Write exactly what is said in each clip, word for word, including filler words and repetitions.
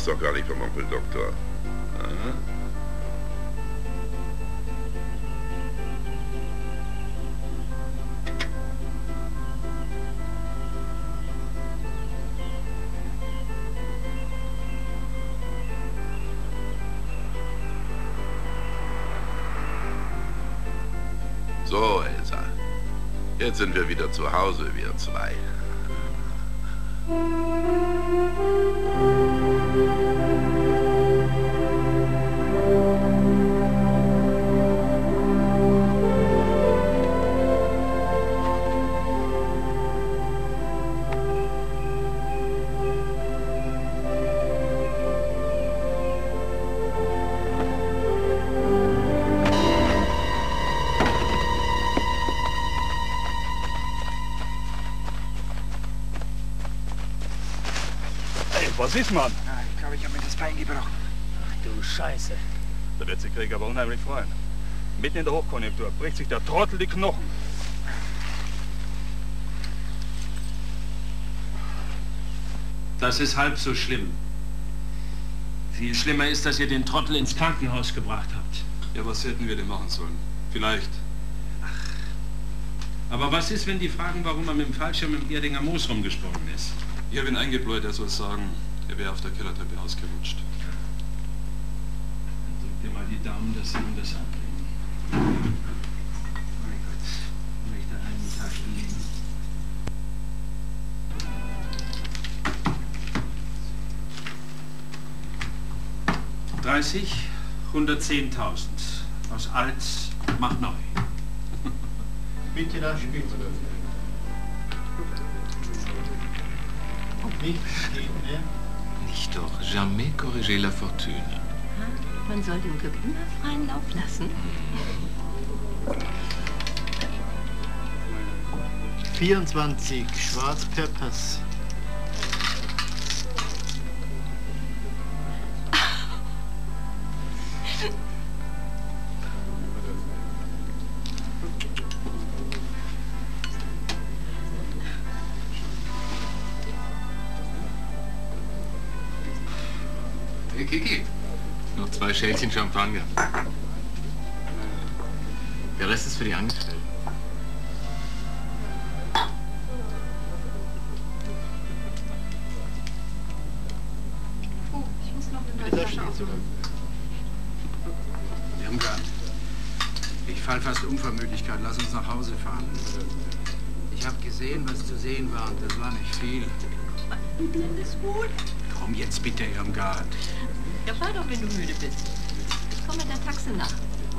doch gar nicht vom Onkel Doktor. Aha. So, Elsa. Jetzt sind wir wieder zu Hause, wir zwei. Was ist, Mann? Ja, ich glaube, ich habe mir das Bein gebrochen. Ach, du Scheiße. Da wird sich Krieg aber unheimlich freuen. Mitten in der Hochkonjunktur bricht sich der Trottel die Knochen. Das ist halb so schlimm. Viel schlimmer ist, dass ihr den Trottel ins Krankenhaus gebracht habt. Ja, was hätten wir denn machen sollen? Vielleicht. Ach. Aber was ist, wenn die fragen, warum er mit dem Fallschirm im Erdinger Moos rumgesprungen ist? Ich habe ihn eingebläut, er soll sagen, er wäre auf der Kellertreppe ausgerutscht. Dann drückt ihr mal die Daumen, dass sie ihm das abbringen. Mein Gott, ich möchte einen Tag liegen. dreißig, hundertzehntausend. Aus alt macht neu. Bitte da spielen. Nicht doch, jamais corriger la fortune. Man soll dem Glück immer freien Lauf lassen. vierundzwanzig, schwarz per Pass. Hey Kiki, noch zwei Schälchen Champagner. Der Rest ist für die Angestellten. Oh, ich muss noch eine neue Flasche aufmachen. Irmgard, ich fall fast um vor Müdigkeit. Lass uns nach Hause fahren. Ich habe gesehen, was zu sehen war, und das war nicht viel. Alles gut? Komm jetzt bitte, Irmgard. Ja, fahr doch, wenn du müde bist. Ich komme mit der Taxe nach.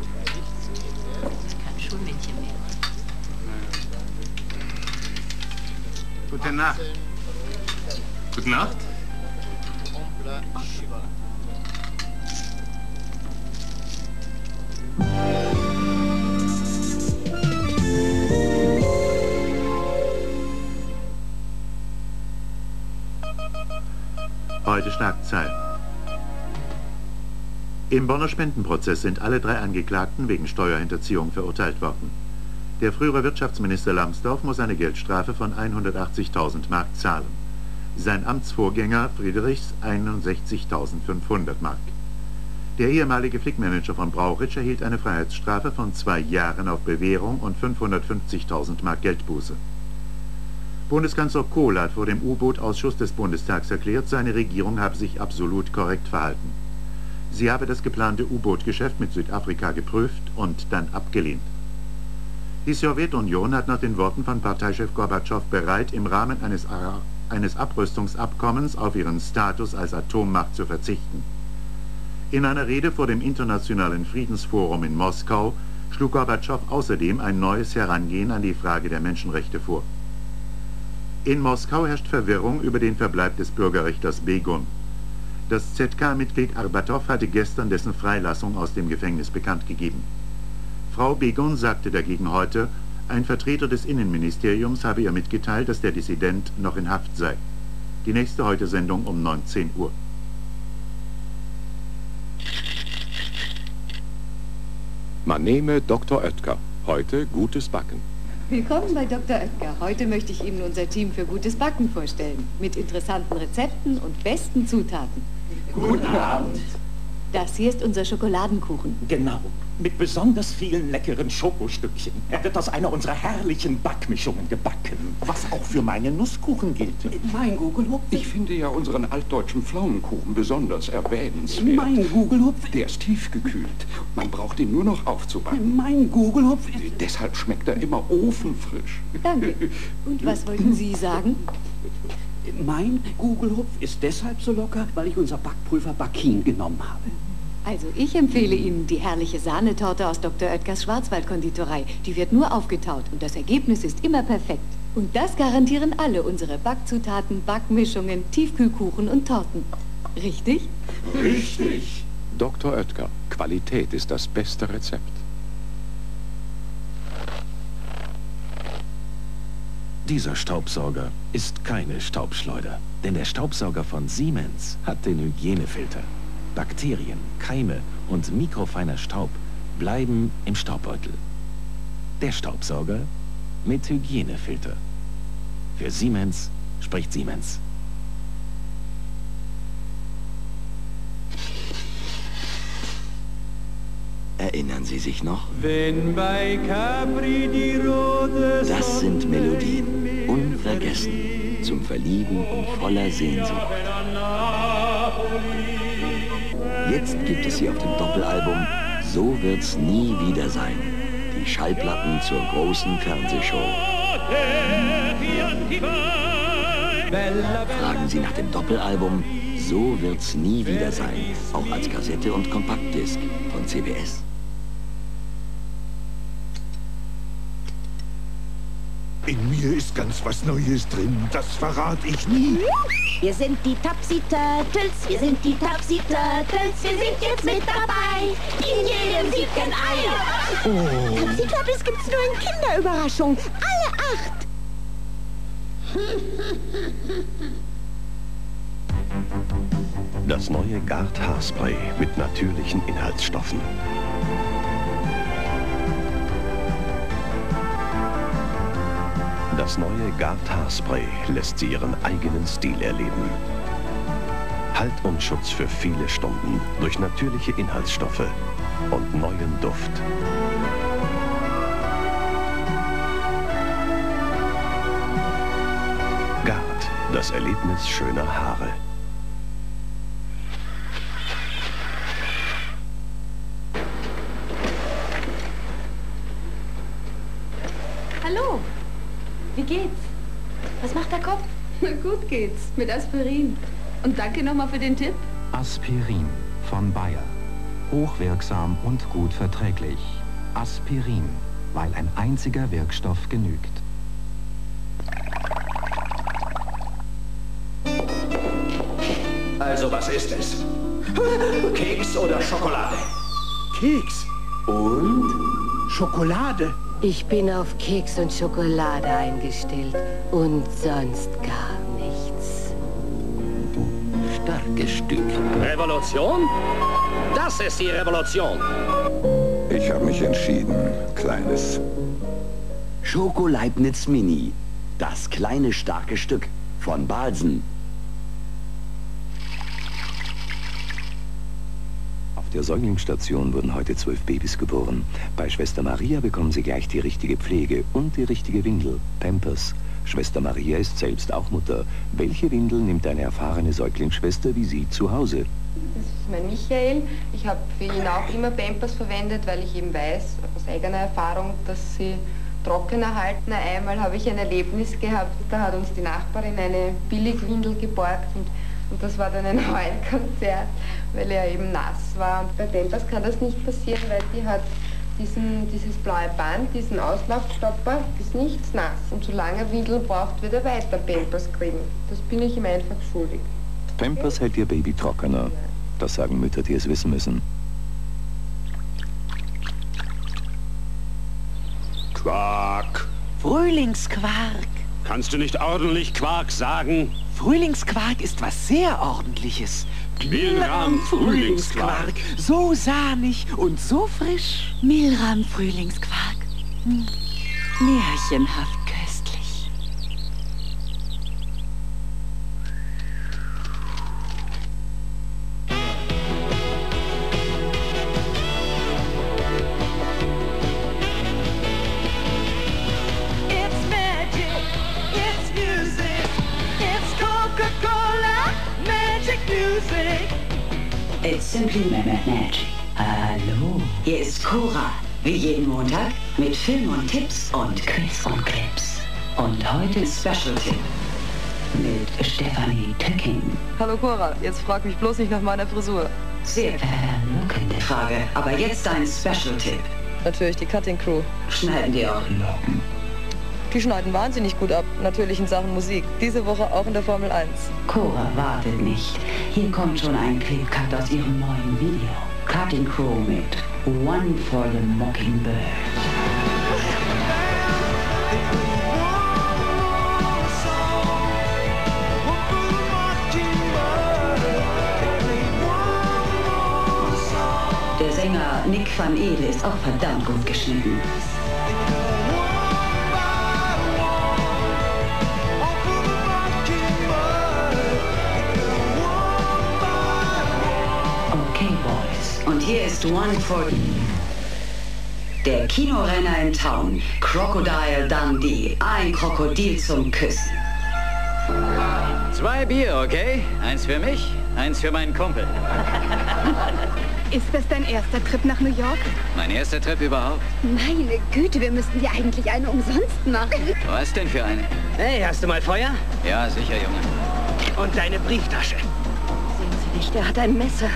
Kein Schulmädchen mehr. Gute Nacht. Gute Nacht. Heute Schlagzeilen. Im Bonner Spendenprozess sind alle drei Angeklagten wegen Steuerhinterziehung verurteilt worden. Der frühere Wirtschaftsminister Lambsdorff muss eine Geldstrafe von hundertachtzigtausend Mark zahlen. Sein Amtsvorgänger Friedrichs einundsechzigtausendfünfhundert Mark. Der ehemalige Flickmanager von Brauchitsch erhielt eine Freiheitsstrafe von zwei Jahren auf Bewährung und fünfhundertfünfzigtausend Mark Geldbuße. Bundeskanzler Kohl hat vor dem U-Boot-Ausschuss des Bundestags erklärt, seine Regierung habe sich absolut korrekt verhalten. Sie habe das geplante U-Boot-Geschäft mit Südafrika geprüft und dann abgelehnt. Die Sowjetunion hat nach den Worten von Parteichef Gorbatschow bereit, im Rahmen eines, eines Abrüstungsabkommens auf ihren Status als Atommacht zu verzichten. In einer Rede vor dem Internationalen Friedensforum in Moskau schlug Gorbatschow außerdem ein neues Herangehen an die Frage der Menschenrechte vor. In Moskau herrscht Verwirrung über den Verbleib des Bürgerrichters Begun. Das Z K-Mitglied Arbatow hatte gestern dessen Freilassung aus dem Gefängnis bekannt gegeben. Frau Begun sagte dagegen heute, ein Vertreter des Innenministeriums habe ihr mitgeteilt, dass der Dissident noch in Haft sei. Die nächste Heute-Sendung um neunzehn Uhr. Man nehme Doktor Oetker. Heute gutes Backen. Willkommen bei Doktor Oetker. Heute möchte ich Ihnen unser Team für gutes Backen vorstellen. Mit interessanten Rezepten und besten Zutaten. Guten Abend. Das hier ist unser Schokoladenkuchen. Genau, mit besonders vielen leckeren Schokostückchen. Er wird aus einer unserer herrlichen Backmischungen gebacken, was auch für meinen Nusskuchen gilt. Mein Gugelhupf? Ich finde ja unseren altdeutschen Pflaumenkuchen besonders erwähnenswert. Mein Gugelhupf? Der ist tiefgekühlt. Man braucht ihn nur noch aufzubacken. Mein Gugelhupf? Deshalb schmeckt er immer ofenfrisch. Danke. Und was wollten Sie sagen? Mein Gugelhupf ist deshalb so locker, weil ich unser Backpulver Bakin genommen habe. Also ich empfehle Ihnen die herrliche Sahnetorte aus Doktor Oetkers Schwarzwaldkonditorei. Die wird nur aufgetaut und das Ergebnis ist immer perfekt. Und das garantieren alle unsere Backzutaten, Backmischungen, Tiefkühlkuchen und Torten. Richtig? Richtig. Doktor Oetker, Qualität ist das beste Rezept. Dieser Staubsauger ist keine Staubschleuder, denn der Staubsauger von Siemens hat den Hygienefilter. Bakterien, Keime und mikrofeiner Staub bleiben im Staubbeutel. Der Staubsauger mit Hygienefilter. Für Siemens spricht Siemens. Erinnern Sie sich noch? Wenn bei Capri die rote Das sind Melodien, unvergessen, zum Verlieben und voller Sehnsucht. Jetzt gibt es sie auf dem Doppelalbum So wird's nie wieder sein. Die Schallplatten zur großen Fernsehshow. Fragen Sie nach dem Doppelalbum So wird's nie wieder sein. Auch als Kassette und Kompaktdisk von C B S. In mir ist ganz was Neues drin, das verrate ich nie. Wir sind die Topsy Turtles, wir sind die Topsy Turtles, wir sind jetzt mit dabei, in jedem siebten Ei. Oh. Topsy Turtles gibt's nur in Kinderüberraschung, alle acht. Das neue Gard Haarspray mit natürlichen Inhaltsstoffen. Das neue Gard Haarspray lässt Sie Ihren eigenen Stil erleben. Halt und Schutz für viele Stunden durch natürliche Inhaltsstoffe und neuen Duft. Gard, das Erlebnis schöner Haare. Hallo. Wie geht's? Was macht der Kopf? Gut geht's, mit Aspirin. Und danke nochmal für den Tipp. Aspirin von Bayer. Hochwirksam und gut verträglich. Aspirin, weil ein einziger Wirkstoff genügt. Also, was ist es? Keks oder Schokolade? Keks und Schokolade. Ich bin auf Keks und Schokolade eingestellt und sonst gar nichts. Starkes Stück. Revolution? Das ist die Revolution. Ich habe mich entschieden, Kleines. Schoko Leibniz Mini. Das kleine starke Stück von Balsen. Auf der Säuglingsstation wurden heute zwölf Babys geboren. Bei Schwester Maria bekommen sie gleich die richtige Pflege und die richtige Windel, Pampers. Schwester Maria ist selbst auch Mutter. Welche Windel nimmt eine erfahrene Säuglingsschwester wie Sie zu Hause? Das ist mein Michael. Ich habe für ihn auch immer Pampers verwendet, weil ich eben weiß, aus eigener Erfahrung, dass sie trockener halten. Einmal habe ich ein Erlebnis gehabt, da hat uns die Nachbarin eine Billigwindel geborgt und Und das war dann ein Heulkonzert, weil er eben nass war. Und bei Pampers kann das nicht passieren, weil die hat diesen, dieses blaue Band, diesen Auslaufstopper, ist nichts nass. Und solange er Windeln braucht, wird er weiter Pampers kriegen. Das bin ich ihm einfach schuldig. Pampers hält Ihr Baby trockener. Das sagen Mütter, die es wissen müssen. Quark. Frühlingsquark. Kannst du nicht ordentlich Quark sagen? Frühlingsquark ist was sehr Ordentliches. Milram Frühlingsquark. So sahnig und so frisch. Milram Frühlingsquark. Hm. Märchenhaft köstlich. Simply Magic. Hallo. Hier ist Cora, wie jeden Montag, mit Film und Tipps und Quiz und Clips. Und heute Special Tipp mit Stefanie Tücking. Hallo Cora, jetzt frag mich bloß nicht nach meiner Frisur. Sehr verlockende Frage, aber jetzt ein Special Tipp. Natürlich die Cutting Crew. Schneiden die auch Locken? Die schneiden wahnsinnig gut ab, natürlich in Sachen Musik. Diese Woche auch in der Formel eins. Cora wartet nicht. Hier kommt schon ein Clipcut aus ihrem neuen Video. Cutting Crew mit One for the Mockingbird. Der Sänger Nick van Ede ist auch verdammt gut geschnitten. Okay, Boys. Und hier ist One for... Der Kinorenner in Town. Crocodile Dundee. Ein Krokodil zum Küssen. Zwei Bier, okay? Eins für mich, eins für meinen Kumpel. Ist das dein erster Trip nach New York? Mein erster Trip überhaupt. Meine Güte, wir müssten dir eigentlich eine umsonst machen. Was denn für eine? Hey, hast du mal Feuer? Ja, sicher, Junge. Und deine Brieftasche? Sehen Sie nicht, der hat ein Messer.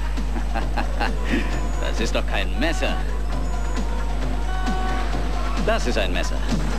Das ist doch kein Messer. Das ist ein Messer.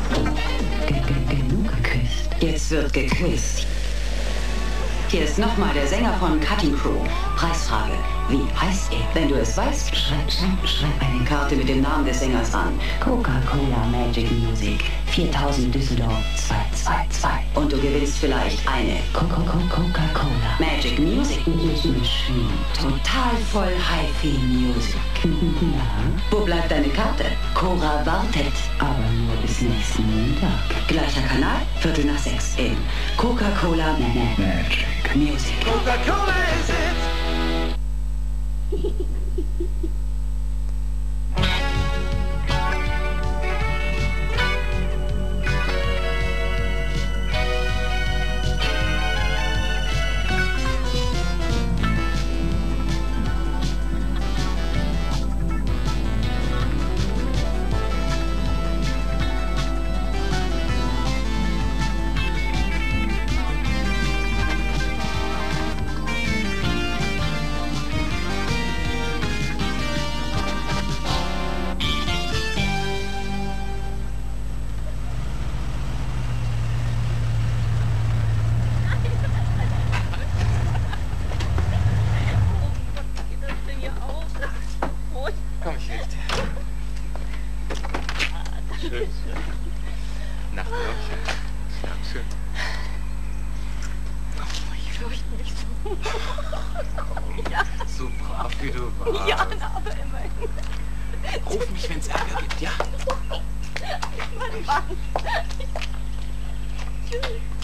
Genug geküsst. Jetzt wird gequizt. Hier ist nochmal der Sänger von Cutting Crew. Preisfrage. Wie heißt er? Wenn du es weißt, schreib, schreib, schreib eine Karte mit dem Namen des Sängers an. Coca-Cola Magic Music. viertausend Düsseldorf zwei zwei zwei. Und du gewinnst vielleicht eine Coca-Cola Magic Music Machine. Total voll Hi-Fi Music. Wo bleibt deine Karte? Cora wartet. Aber nur bis nächsten Montag. Gleicher Kanal, Viertel nach sechs in Coca-Cola Magic Music. Coca-Cola is it. Komm, ich helfe dir. Schön. Nachtläufchen. Schlaf schön. Oh, ich fürchte mich so. Ja. So brav wie du warst. Ja, aber immerhin. Ruf mich, wenn's Ärger gibt, ja? Mein Mann. Tschüss.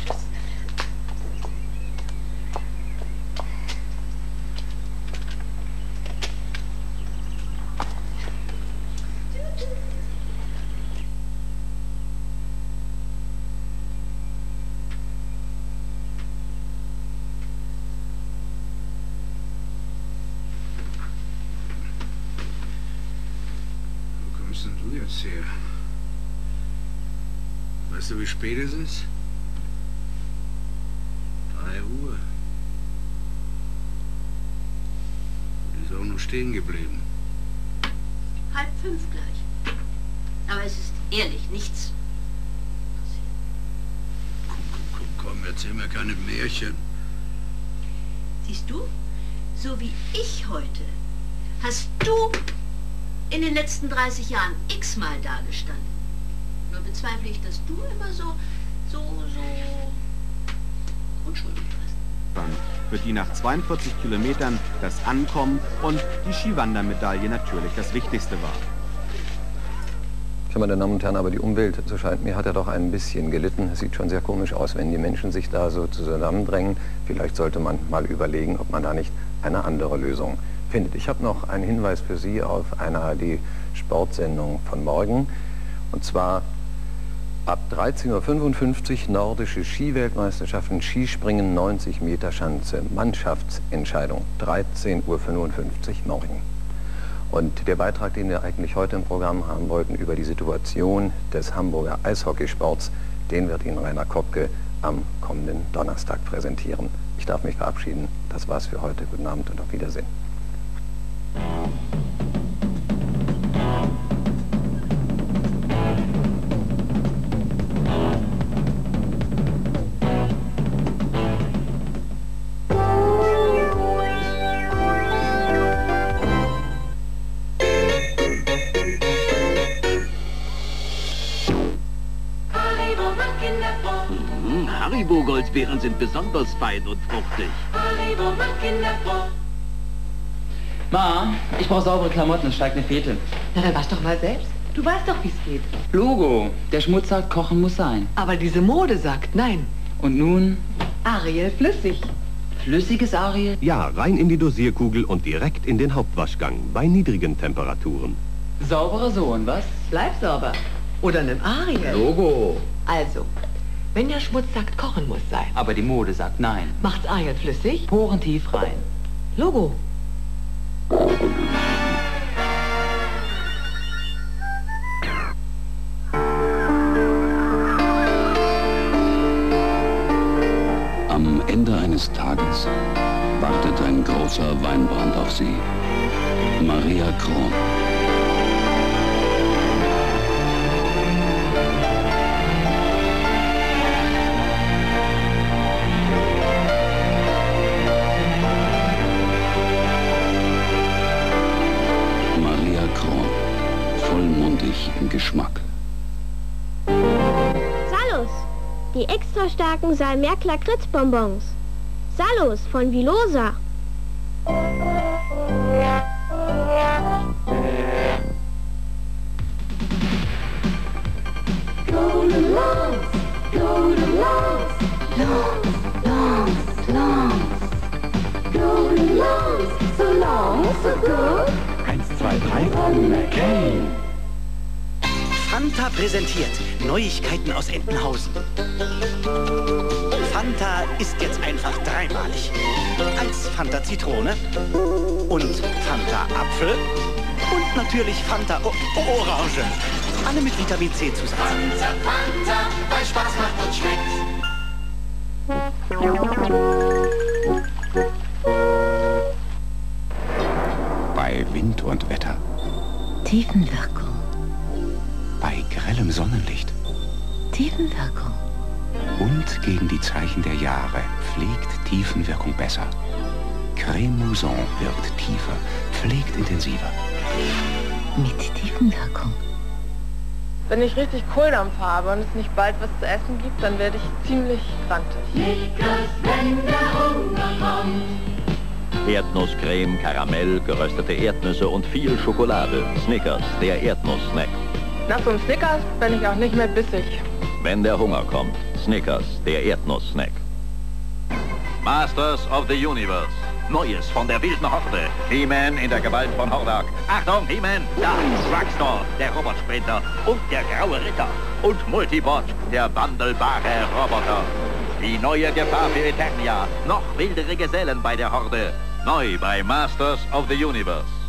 Wo kommst denn du jetzt her? Weißt du, wie spät es ist? Drei Uhr. Die ist auch noch stehen geblieben. Halb fünf gleich. Aber es ist ehrlich nichts. Komm, komm, komm, komm, erzähl mir keine Märchen. Siehst du, so wie ich heute, hast du in den letzten dreißig Jahren x-mal dagestanden. Nur bezweifle ich, dass du immer so, so, so unschuldig warst. Für die nach zweiundvierzig Kilometern das Ankommen und die Skiwandermedaille natürlich das Wichtigste war. Tja, meine Damen und Herren, aber die Umwelt, so scheint mir, hat ja doch ein bisschen gelitten. Es sieht schon sehr komisch aus, wenn die Menschen sich da so zusammendrängen. Vielleicht sollte man mal überlegen, ob man da nicht eine andere Lösung findet. Ich habe noch einen Hinweis für Sie auf eine A R D-Sportsendung von morgen. Und zwar Ab dreizehn Uhr fünfundfünfzig nordische Skiweltmeisterschaften, Skispringen neunzig Meter Schanze, Mannschaftsentscheidung, dreizehn Uhr fünfundfünfzig morgen. Und der Beitrag, den wir eigentlich heute im Programm haben wollten, über die Situation des Hamburger Eishockeysports, den wird Ihnen Rainer Kopke am kommenden Donnerstag präsentieren. Ich darf mich verabschieden. Das war's für heute. Guten Abend und auf Wiedersehen. Haribo-Goldbeeren sind besonders fein und fruchtig. Ma, ich brauche saubere Klamotten, es steigt eine Fete. Na, dann wasch doch mal selbst. Du weißt doch, wie es geht. Logo, der Schmutz sagt, kochen muss sein. Aber diese Mode sagt nein. Und nun? Ariel flüssig. Flüssiges Ariel? Ja, rein in die Dosierkugel und direkt in den Hauptwaschgang bei niedrigen Temperaturen. Sauberer Sohn, was? Bleib sauber. Oder einem Ariel. Logo. Also, wenn der Schmutz sagt, kochen muss sein. Aber die Mode sagt nein. Macht's Ariel flüssig? Poren tief rein. Logo. Am Ende eines Tages wartet ein großer Weinbrand auf sie. Maria Kron. Maria Kron. Vollmundig im Geschmack. Salus, die extra starken Salmerk-Lakritz-Bonbons. Salus von Vilosa. Golden Lance, Golden Lance, Lance, Lance, Lance. Golden Lance, so long, so good. Eins, zwei, drei, McCain. Fanta präsentiert Neuigkeiten aus Entenhausen. Fanta ist jetzt einfach dreimalig. Als Fanta Zitrone und Fanta Apfel und natürlich Fanta o Orange. Alle mit Vitamin C Zusatz. Fanta, Fanta, weil Spaß macht und schmeckt. Bei Wind und Wetter. Tiefenwirkung. Bei grellem Sonnenlicht. Tiefenwirkung. Und gegen die Zeichen der Jahre pflegt Tiefenwirkung besser. Cremouson wirkt tiefer, pflegt intensiver. Mit Tiefenwirkung. Wenn ich richtig Kohldampf habe und es nicht bald was zu essen gibt, dann werde ich ziemlich grantig. Snickers, wenn der Hunger kommt. Erdnusscreme, Karamell, geröstete Erdnüsse und viel Schokolade. Snickers, der Erdnuss-Snack. Nach so einem Snickers bin ich auch nicht mehr bissig. Wenn der Hunger kommt, Snickers, der Erdnuss-Snack. Masters of the Universe. Neues von der wilden Horde. He-Man in der Gewalt von Hordak. Achtung, He-Man, da ist Drugstore, der Robotsprinter und der graue Ritter. Und Multibot, der wandelbare Roboter. Die neue Gefahr für Eternia. Noch wildere Gesellen bei der Horde. Neu bei Masters of the Universe.